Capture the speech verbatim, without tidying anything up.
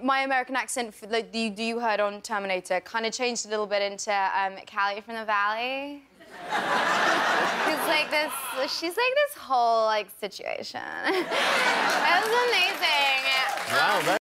my American accent, like you, you heard on Terminator, kind of changed a little bit into um, Callie from the Valley. It's like this, she's like this whole like situation. It was amazing. Wow.